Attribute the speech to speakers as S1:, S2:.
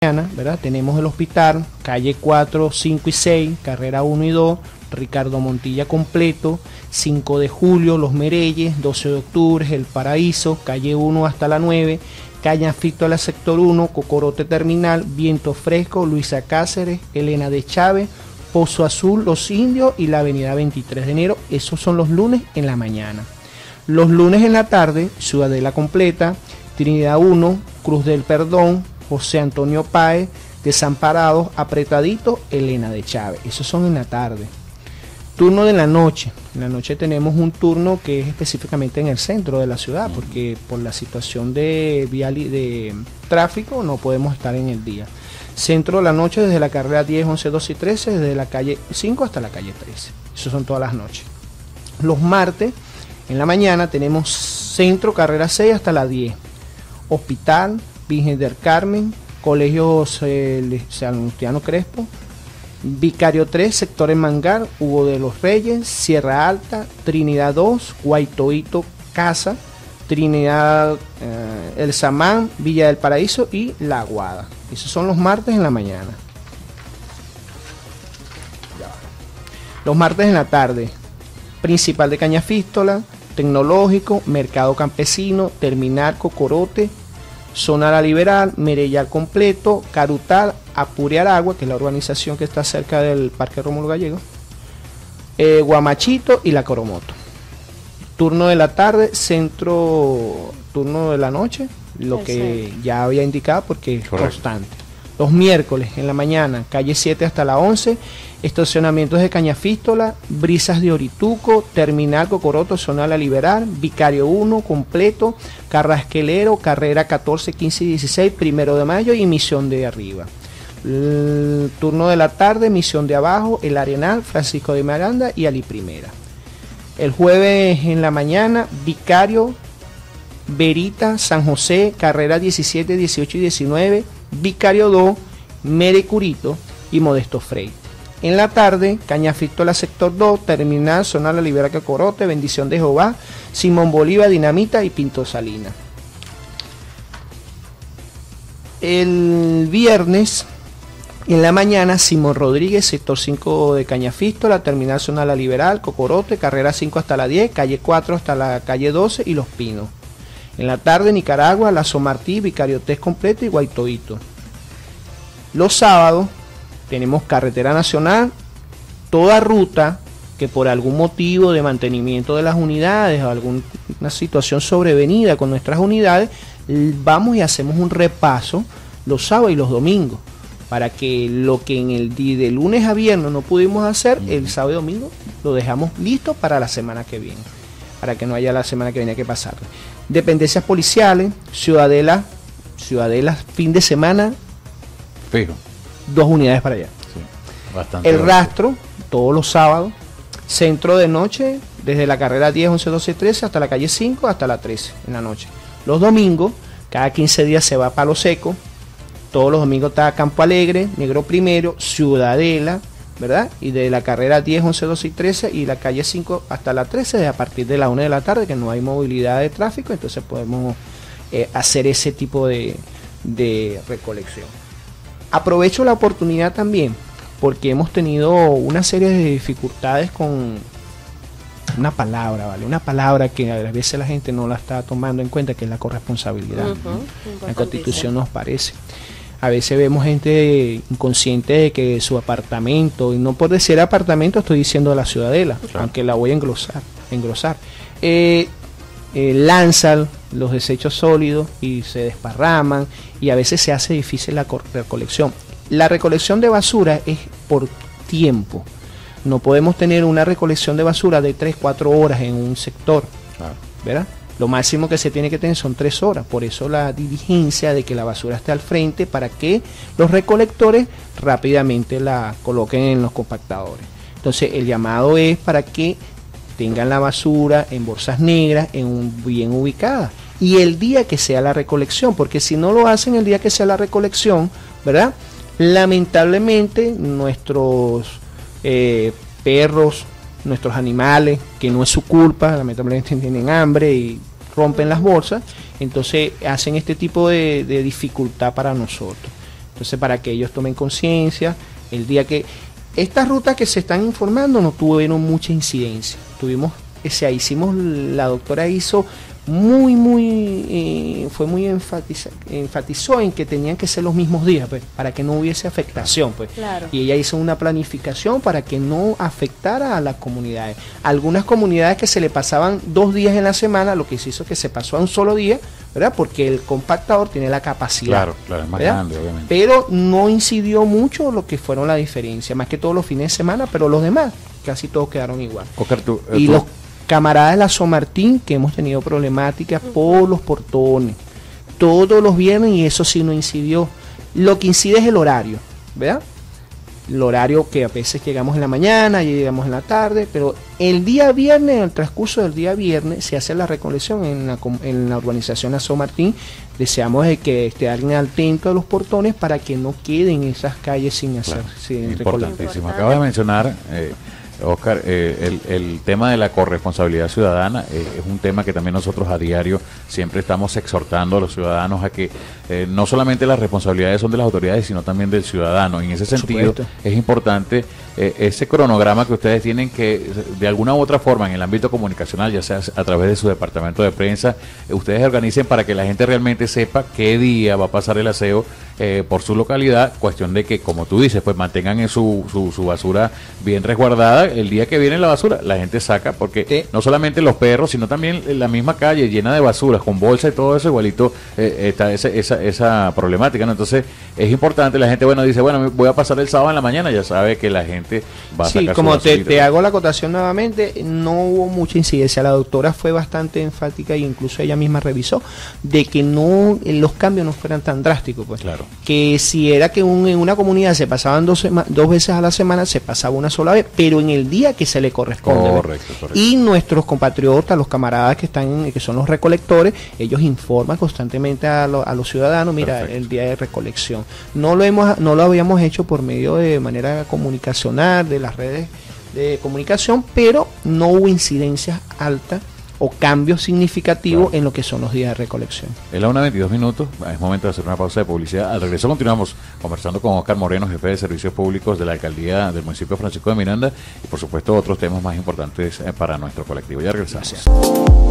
S1: ¿verdad? Tenemos el hospital, calle 4, 5 y 6, carrera 1 y 2, Ricardo Montilla completo, 5 de julio, Los Mereyes, 12 de octubre, El Paraíso, calle 1 hasta la 9, Cañafístola sector 1, Cocorote terminal, Viento Fresco, Luisa Cáceres, Elena de Chávez, Pozo Azul, Los Indios y la avenida 23 de enero. Esos son los lunes en la mañana. Los lunes en la tarde, Ciudadela completa, Trinidad 1, Cruz del Perdón, José Antonio Páez, Desamparados, Apretaditos, Elena de Chávez. Esos son en la tarde. Turno de la noche. En la noche tenemos un turno que es específicamente en el centro de la ciudad, porque por la situación de tráfico no podemos estar en el día. Centro de la noche desde la carrera 10, 11, 12 y 13, desde la calle 5 hasta la calle 13. Eso son todas las noches. Los martes, en la mañana, tenemos centro, carrera 6 hasta la 10. Hospital, Virgen del Carmen, Colegio Salustiano Crespo, Vicario 3, sector en Mangar, Hugo de los Reyes, Sierra Alta, Trinidad 2, Guaitoito, Casa, Trinidad, El Samán, Villa del Paraíso y La Aguada. Esos son los martes en la mañana. Los martes en la tarde, Principal de Cañafístola, Tecnológico, Mercado Campesino, Terminal Cocorote, Zona La Liberal, Mereyal completo, Carutal, Apure Aragua, que es la urbanización que está cerca del Parque Rómulo Gallego, Guamachito y La Coromoto. Turno de la tarde, centro, turno de la noche, lo que ya había indicado porque es constante. Los miércoles en la mañana, calle 7 hasta la 11, estacionamientos de Cañafístola, Brisas de Orituco, Terminal Cocoroto, Zona La Liberal, Vicario 1 completo, Carrasquelero, carrera 14, 15 y 16, 1 de mayo y Misión de Arriba. El turno de la tarde, Misión de Abajo, El Arenal, Francisco de Miranda y Ali Primera. El jueves en la mañana, Vicario, Verita, San José, carrera 17, 18 y 19, Vicario 2, Merecurito y Modesto Frey. En la tarde, Cañafístola sector 2, Terminal, Zona La Liberal Cocorote, Bendición de Jehová, Simón Bolívar, Dinamita y Pinto Salina. El viernes en la mañana, Simón Rodríguez, sector 5 de Cañafístola, Terminal, Zona La Liberal, Cocorote, carrera 5 hasta la 10, calle 4 hasta la calle 12 y Los Pinos. En la tarde, Nicaragua, Lazo Martí, Vicario 3 completo y Guaitoito. Los sábados tenemos carretera nacional, toda ruta que por algún motivo de mantenimiento de las unidades o alguna situación sobrevenida con nuestras unidades, vamos y hacemos un repaso los sábados y los domingos, para que lo que en el día de lunes a viernes no pudimos hacer, el sábado y domingo lo dejamos listo para la semana que viene, para que no haya la semana que viene que pasar. Dependencias policiales, Ciudadela fin de semana,
S2: fijo,
S1: 2 unidades para allá.
S2: Sí, bastante.
S1: El rastro, todos los sábados, centro de noche, desde la carrera 10, 11, 12, 13 hasta la calle 5, hasta la 13 en la noche. Los domingos, cada 15 días se va a Palo Seco, todos los domingos está Campo Alegre, Negro Primero, Ciudadela, ¿verdad? Y de la carrera 10, 11, 12 y 13 y la calle 5 hasta la 13, a partir de la 1 de la tarde, que no hay movilidad de tráfico, entonces podemos hacer ese tipo de recolección. Aprovecho la oportunidad también, porque hemos tenido una serie de dificultades con una palabra, ¿vale? Una palabra que a veces la gente no la está tomando en cuenta, que es la corresponsabilidad. La Constitución nos parece. A veces vemos gente inconsciente de que su apartamento, y no por decir apartamento estoy diciendo de la Ciudadela, claro, aunque la voy a engrosar, lanzan los desechos sólidos y se desparraman, y a veces se hace difícil la recolección. La recolección de basura es por tiempo. No podemos tener una recolección de basura de 3-4 horas en un sector, ¿verdad? Lo máximo que se tiene que tener son 3 horas, por eso la diligencia de que la basura esté al frente para que los recolectores rápidamente la coloquen en los compactadores. Entonces el llamado es para que tengan la basura en bolsas negras, bien ubicadas, y el día que sea la recolección, porque si no lo hacen el día que sea la recolección, ¿verdad? Lamentablemente nuestros perros, nuestros animales, que no es su culpa, lamentablemente tienen hambre y rompen las bolsas, entonces hacen este tipo de dificultad para nosotros. Entonces, para que ellos tomen conciencia, el día que estas rutas que se están informando no tuvieron mucha incidencia. Hicimos, la doctora hizo fue muy enfatizó en que tenían que ser los mismos días, pues, para que no hubiese afectación, pues.
S3: Claro.
S1: Y ella hizo una planificación para que no afectara a las comunidades. Algunas comunidades que se le pasaban 2 días en la semana, lo que se hizo es que se pasó a un solo día, ¿verdad? Porque el compactador tiene la capacidad.
S2: Claro, es más
S1: ¿verdad?
S2: grande, obviamente.
S1: Pero no incidió mucho lo que fueron la diferencia, más que todos los fines de semana, pero los demás casi todos quedaron igual.
S2: Oscar,
S1: Y los camaradas de la San Martín, que hemos tenido problemáticas por los portones todos los viernes, y eso sí no incidió. Lo que incide es el horario, ¿verdad? El horario que a veces llegamos en la mañana, llegamos en la tarde, pero el día viernes, en el transcurso del día viernes, se hace la recolección en la urbanización La San Martín. Deseamos de que esté alguien atento a los portones para que no queden esas calles sin hacer.
S2: Claro,
S1: sin
S2: importantísimo. Acabas de mencionar, Oscar, el tema de la corresponsabilidad ciudadana es un tema que también nosotros a diario siempre estamos exhortando a los ciudadanos a que no solamente las responsabilidades son de las autoridades, sino también del ciudadano. Y en ese sentido es importante ese cronograma que ustedes tienen, que de alguna u otra forma en el ámbito comunicacional, ya sea a través de su departamento de prensa, ustedes organicen para que la gente realmente sepa qué día va a pasar el aseo por su localidad. Cuestión de que, como tú dices, pues mantengan en su basura bien resguardada. El día que viene la basura, la gente saca, porque no solamente los perros, sino también la misma calle llena de basuras, con bolsa y todo eso, igualito está esa problemática, ¿no? Entonces es importante, la gente, bueno, dice, bueno, voy a pasar el sábado en la mañana, ya sabe que la gente va a sacar
S1: como
S2: su basurita.
S1: te hago la acotación nuevamente, no hubo mucha incidencia. La doctora fue bastante enfática, e incluso ella misma revisó, de que no los cambios no fueran tan drásticos, pues.
S2: Claro.
S1: Que si era que en una comunidad se pasaban 2 veces a la semana, se pasaba una sola vez, pero en el día que se le corresponde.
S2: Correcto.
S1: Y nuestros compatriotas, los camaradas que son los recolectores, ellos informan constantemente a los ciudadanos, mira, el día de recolección. No lo habíamos hecho por medio de manera comunicacional, de las redes de comunicación, pero no hubo incidencias altas o cambios significativos en lo que son los días de recolección.
S2: Es la 1:22, es momento de hacer una pausa de publicidad. Al regreso continuamos conversando con Oscar Moreno, jefe de Servicios Públicos de la Alcaldía del municipio Francisco de Miranda, y por supuesto otros temas más importantes para nuestro colectivo. Ya regresamos.
S1: Gracias.